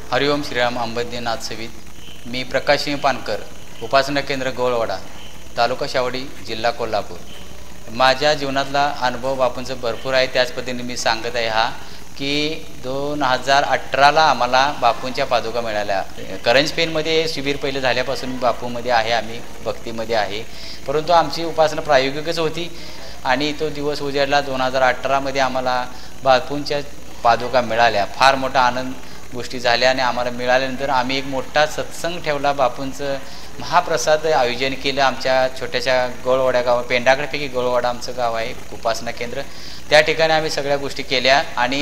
हरिओम श्रीराम अंबज्ञ नाथ सवित। मी प्रकाश सिंह पानकर, उपासना केंद्र गोळवाडा, तालुका शावडी, जिल्हा कोल्हापूर। माझ्या जीवनातला अनुभव बापूंचं भरपूर आहे। त्याच पद्धतीने मी सांगत आहे हा की 2018ला आम्हाला बापूंच्या पादुका मिळाल्या। करंज पेनमध्ये शिबिर पहिले झाल्यापासून बापूमध्ये आहे, आम्ही भक्तीमध्ये आहे, परंतु आमची उपासना प्रायोगिकच होती आणि तो दिवस उजाडला। 2018मध्ये आम्हाला बापूंच्या पादुका मिळाल्या। फार मोठा आनंद गोष्टी झाल्या आणि आम्हाला मिळाल्यानंतर आम्ही एक मोठा सत्संग ठेवला। बापूंचं महाप्रसाद आयोजन केलं आमच्या छोट्याशा गोळवाड्या गाव, पेंडाकडेपैकी गोळवाडा आमचं गाव आहे, उपासना केंद्र। त्या ठिकाणी आम्ही सगळ्या गोष्टी केल्या आणि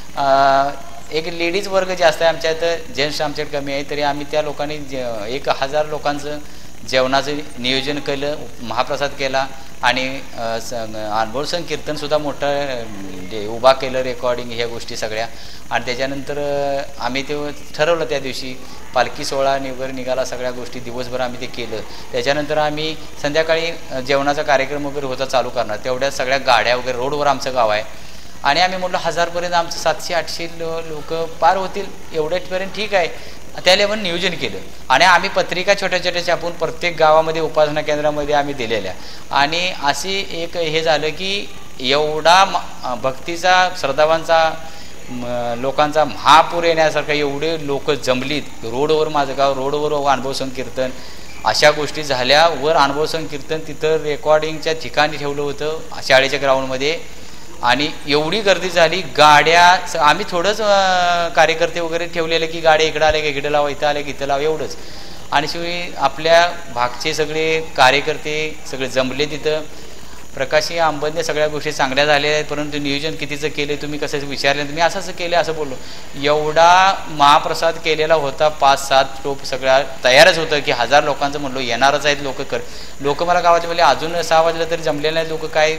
एक लेडीज वर्ग जास्त आहे आमच्यात, जेंट्स आमच्यात कमी आहे, तरी आम्ही त्या लोकांनी 1000 लोकांचं जेवणाचं नियोजन केलं, महाप्रसाद केला आणि अनुभव संकीर्तनसुद्धा मोठं उभा केलं, रेकॉर्डिंग ह्या गोष्टी सगळ्या। आणि त्याच्यानंतर आम्ही ते ठरवलं त्या दिवशी पालखी सोहळा वगैरे निघाला, सगळ्या गोष्टी दिवसभर आम्ही ते केलं। त्याच्यानंतर आम्ही संध्याकाळी जेवणाचा कार्यक्रम वगैरे होता चालू करणार, तेवढ्या सगळ्या गाड्या वगैरे रोडवर आमचं गाव आहे आणि आम्ही म्हटलं 1000पर्यंत आमचं 700-800 लोक पार होतील एवढ्यापर्यंत ठीक आहे, त्याला पण नियोजन केलं आणि आम्ही पत्रिका छोट्या छोट्या छापून प्रत्येक गावामध्ये उपासना केंद्रामध्ये आम्ही दिलेल्या। आणि अशी एक हे झालं की एवढा भक्तीचा श्रद्धावांचा लोकांचा महापूर येण्यासारखं एवढे लोक जमलीत। रोडवर माझं गाव, रोडवर अनुभव संकीर्तन अशा गोष्टी झाल्या। वर अनुभव संकीर्तन तिथं रेकॉर्डिंगच्या ठिकाणी ठेवलं होतं शाळेच्या ग्राउंडमध्ये आणि एवढी गर्दी झाली। गाड्या आम्ही थोडंच कार्यकर्ते वगैरे ठेवलेले की गाड्या इकडं आले की इकडे लावा, इथं आले की इथं लावा, एवढंच। आणि शिवाय आपल्या भागचे सगळे कार्यकर्ते सगळे जमले तिथं। प्रकाशी अंबज्ञ सगळ्या गोष्टी चांगल्या झाल्या आहेत, परंतु नियोजन कितीचं केले तुम्ही कसं विचारलं, मी असं केलं असं बोललो। एवढा महाप्रसाद केलेला होता, 5-7 टोप सगळ्या तयारच होतं की 1000 लोकांचं म्हणलो येणारच आहेत लोक मला गावातले म्हणजे अजून 6 वाजलं तरी जमलेलं नाही लोक। काय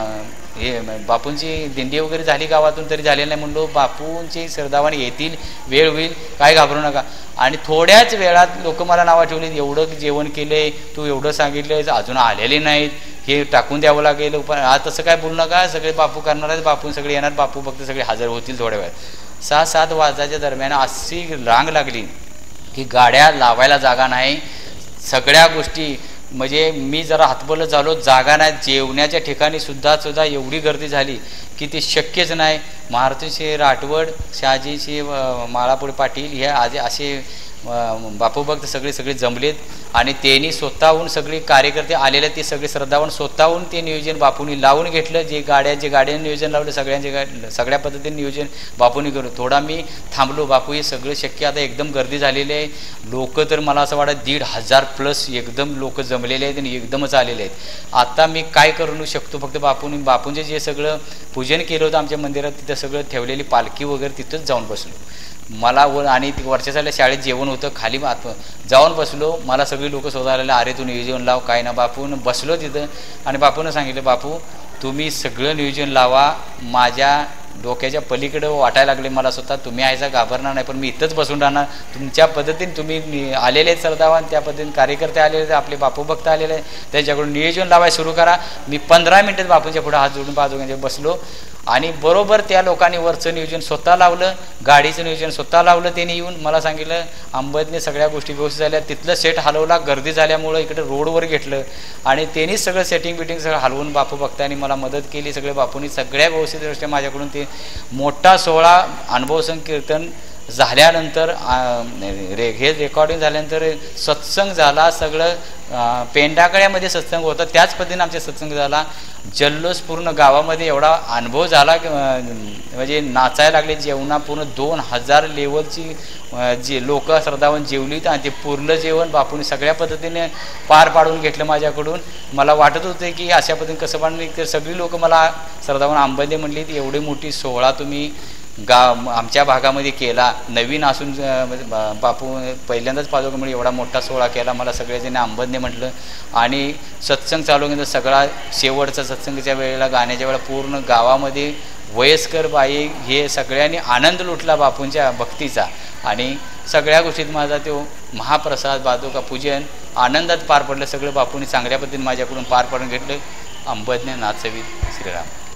हे बापूंची दिंडी वगैरे झाली गावातून तरी झालेलं नाही, म्हणलो बापूंची श्रद्धावान येतील, वेळ होईल, काय घाबरू नका। आणि थोड्याच वेळात लोक मला नावं ठेवली, एवढं जेवण केलंय तू, एवढं सांगितलंय, अजून आलेले नाहीत, हे टाकून द्यावं लागेल, पण आज तसं काय बोलू नका, सगळे बापू करणार आहेत, बापू सगळे येणार, बापू फक्त सगळे हजर होतील थोड्या वेळात। 6-7 वाजाच्या दरम्यान अशी रांग लागली की गाड्या लावायला जागा नाही, सगळ्या गोष्टी म्हणजे मी जरा हातबल झालो, जागा नाही, जेवण्याच्या ठिकाणी सुद्धा एवढी गर्दी झाली की ते शक्यच नाही। मारुतीशी राठवड, शहाजीशी माळापुढे पाटील हे आज असे बापू भक्त सगळे जमलेत आणि त्यांनी स्वतःहून सगळे कार्यकर्ते आलेले ते सगळे श्रद्धावान स्वतःहून ते नियोजन बापूंनी लावून घेतलं। जे गाड्याने नियोजन लावलं सगळ्या पद्धतीने नियोजन बापूंनी करू। थोडा मी थांबलो, बापू हे सगळं शक्य, आता एकदम गर्दी झालेली आहे, लोक तर मला असं वाटतं 1500+ एकदम लोक जमलेले आहेत आणि एकदमच आलेले आहेत। आता मी काय करू शकतो, फक्त बापूंचे जे सगळं पूजन केलं होतं आमच्या मंदिरात तिथं सगळं ठेवलेली पालखी वगैरे तिथंच जाऊन बसलो मला आणि वरच्या साईडला शाळेत जेवण होतं, खाली जाऊन बसलो। मला सगळी लोक शोधायला, अरे तू नियोजन लाव काय ना, बापून बसलो तिथं आणि बापूनं सांगितलं, बापू तुम्ही सगळं नियोजन लावा, माझ्या डोक्याच्या पलीकडे वाटायला लागले मला स्वतः, तुम्ही आयचा घाबरणार नाही, पण मी इथंच बसून राहणार, तुमच्या पद्धतीने तुम्ही आलेले आहेत श्रद्धावान, त्या पद्धतीने कार्यकर्ते आलेले आहेत, आपले बापू भक्त आलेले आहेत, त्यांच्याकडून नियोजन लावायला सुरू करा। मी 15 मिनिटात बापूंच्या पुढे हात जोडून बाजूने बसलो आणि बरोबर त्या लोकांनी वरचं नियोजन स्वतः लावलं, गाडीचं नियोजन स्वतः लावलं। त्यांनी येऊन मला सांगितलं अंबज्ञ सगळ्या गोष्टी व्यवस्थित झाल्या, तिथलं सेट हलवला, गर्दी झाल्यामुळं इकडे रोडवर घेतलं आणि त्यांनीच सगळं सेटिंग सगळं हलवून बापू भक्तांनी मला मदत केली। सगळे बापूंनी सगळ्या व्यवस्थित माझ्याकडून ते मोठा सोहळा अनुभव संकीर्तन झाल्यानंतर हे रेकॉर्डिंग झाल्यानंतर सत्संग झाला, सगळं पेंडाकड्यामध्ये सत्संग होता, त्याच पद्धतीने आमचा सत्संग झाला। जल्लोष पूर्ण गावामध्ये एवढा अनुभव झाला म्हणजे नाचायला लागले, जेवणा पूर्ण 2000 लेवलची जे लोक श्रद्धावान जेवली आणि ते पूर्ण जेवण बापूंनी सगळ्या पद्धतीने पार पाडून घेतलं माझ्याकडून। मला वाटत होते की अशा पद्धतीने कसं पाडून, तर सगळी लोक मला श्रद्धावान अंबज्ञ म्हणली की एवढी मोठी सोहळा तुम्ही आमच्या भागामध्ये केला, नवीन असून बापू पहिल्यांदाच पादुका म्हणजे एवढा मोठा सोहळा केला, मला सगळेजण अंबज्ञ म्हटलं। आणि सत्संग चालू केलं, सगळा शेवटचा सत्संगाच्या वेळेला गाण्याच्या वेळेला पूर्ण गावामध्ये वयस्कर बाई हे सगळ्यांनी आनंद लुटला बापूंच्या भक्तीचा आणि सगळ्या गोष्टीत माझा तो महाप्रसाद पादुका पूजन आनंदात पार पडलं। सगळं बापूंनी चांगल्या पद्धतीने माझ्याकडून पार पाडून घेतलं। अंबज्ञ नाथ सवित श्रीराम।